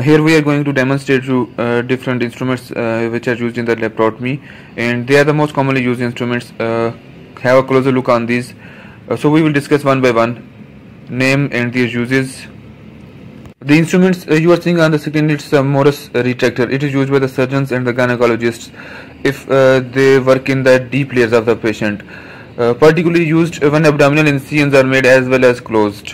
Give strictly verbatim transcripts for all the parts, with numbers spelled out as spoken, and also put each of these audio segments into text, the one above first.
Here we are going to demonstrate you uh, different instruments uh, which are used in the laparotomy, and they are the most commonly used instruments. Uh, have a closer look on these. Uh, so we will discuss one by one, name and their uses. The instruments uh, you are seeing on the screen, it's a Modus Retractor. It is used by the surgeons and the gynecologists if uh, they work in the deep layers of the patient. Uh, particularly used when abdominal incisions are made as well as closed.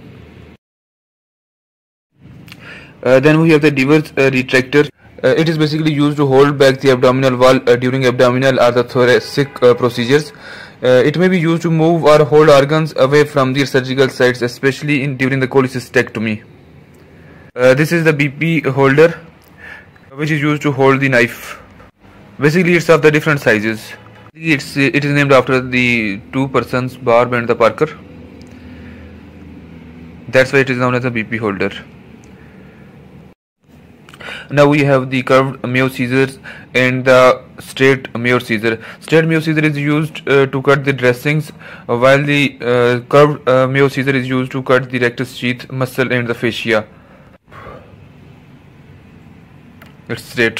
Uh, then we have the Reverse uh, Retractor. Uh, it is basically used to hold back the abdominal wall uh, during abdominal or the thoracic uh, procedures. Uh, it may be used to move or hold organs away from their surgical sites, especially in during the cholecystectomy. Uh, this is the B P holder, which is used to hold the knife. Basically, it's of the different sizes. It's it is named after the two persons, Barb and the Parker. That's why it is known as a B P holder. Now we have the curved Mayo scissors and the straight Mayo scissor. Straight Mayo scissor is used uh, to cut the dressings, uh, while the uh, curved uh, Mayo scissor is used to cut the rectus sheath, muscle and the fascia. It's straight.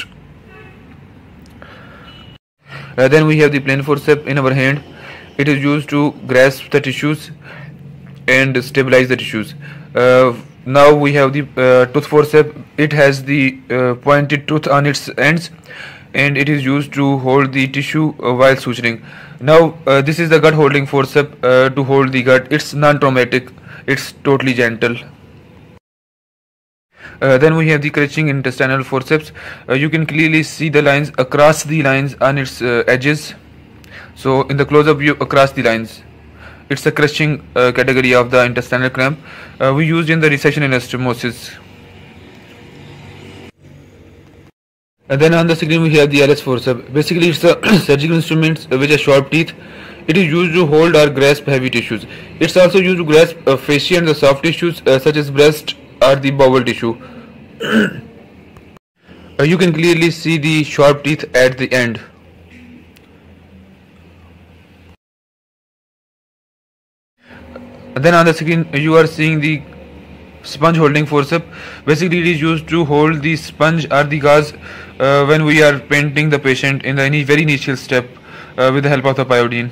Uh, then we have the plain forceps in our hand. It is used to grasp the tissues and stabilize the tissues. Uh, now we have the uh, tooth forceps. It has the uh, pointed tooth on its ends, and it is used to hold the tissue uh, while suturing. Now uh, this is the gut holding forceps uh, to hold the gut. It's non-traumatic. It's totally gentle. Uh, then we have the Crutching intestinal forceps. Uh, you can clearly see the lines across the lines on its uh, edges. So in the close-up view, across the lines. It's a Crutching uh, category of the intestinal clamp. Uh, we used in the resection anastomosis. And then on the screen we have the L S forceps. Basically it's a surgical instrument which has sharp teeth. It is used to hold or grasp heavy tissues. It's also used to grasp uh, fascia and the soft tissues uh, such as breast or the bowel tissue. uh, you can clearly see the sharp teeth at the end. Then on the screen you are seeing the sponge holding forceps. Basically it is used to hold the sponge or the gauze uh, when we are painting the patient in the very initial step uh, with the help of the pyodine.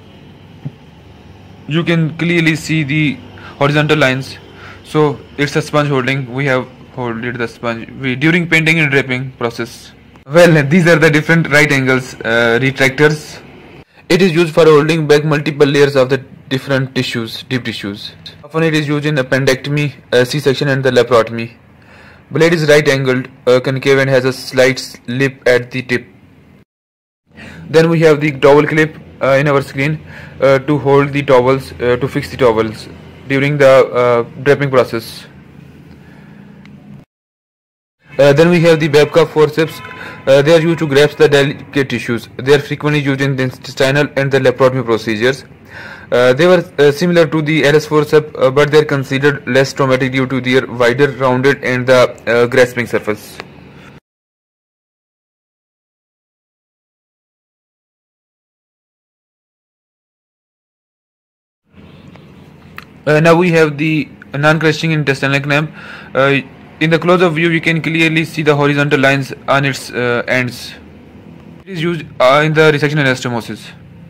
You can clearly see the horizontal lines. So it's a sponge holding. We have holded the sponge we, during painting and draping process. Well, these are the different right angles uh, retractors. It is used for holding back multiple layers of the different tissues, deep tissues. Often it is used in appendectomy, uh, C-section and the laparotomy. Blade is right angled, uh, concave and has a slight lip at the tip. Then we have the towel clip uh, in our screen uh, to hold the towels, uh, to fix the towels during the uh, draping process. Uh, then we have the Babka forceps. Uh, they are used to grasp the delicate tissues. They are frequently used in the intestinal and the laparotomy procedures. Uh, they were uh, similar to the L S forceps, uh, but they are considered less traumatic due to their wider, rounded and the uh, grasping surface. Uh, now we have the non-crushing intestinal clamp. Uh, in the close-up view, you can clearly see the horizontal lines on its uh, ends. It is used uh, in the resection anastomosis.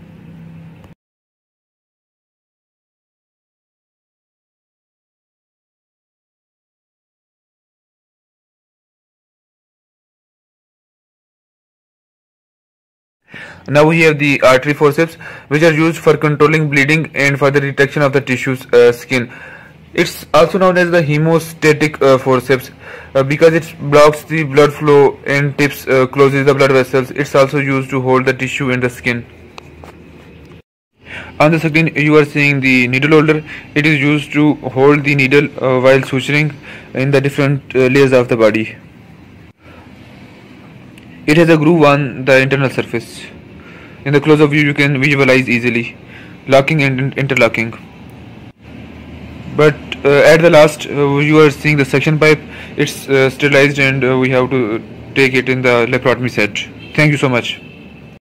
Now we have the artery forceps, which are used for controlling bleeding and for the retraction of the tissues uh, skin. It's also known as the hemostatic uh, forceps uh, because it blocks the blood flow and tips uh, closes the blood vessels. It's also used to hold the tissue and the skin. On the screen you are seeing the needle holder. It is used to hold the needle uh, while suturing in the different uh, layers of the body. It has a groove on the internal surface. In the close-up view you can visualize easily locking and interlocking. But uh, at the last uh, you are seeing the suction pipe. It's uh, sterilized and uh, we have to take it in the laparotomy set. Thank you so much.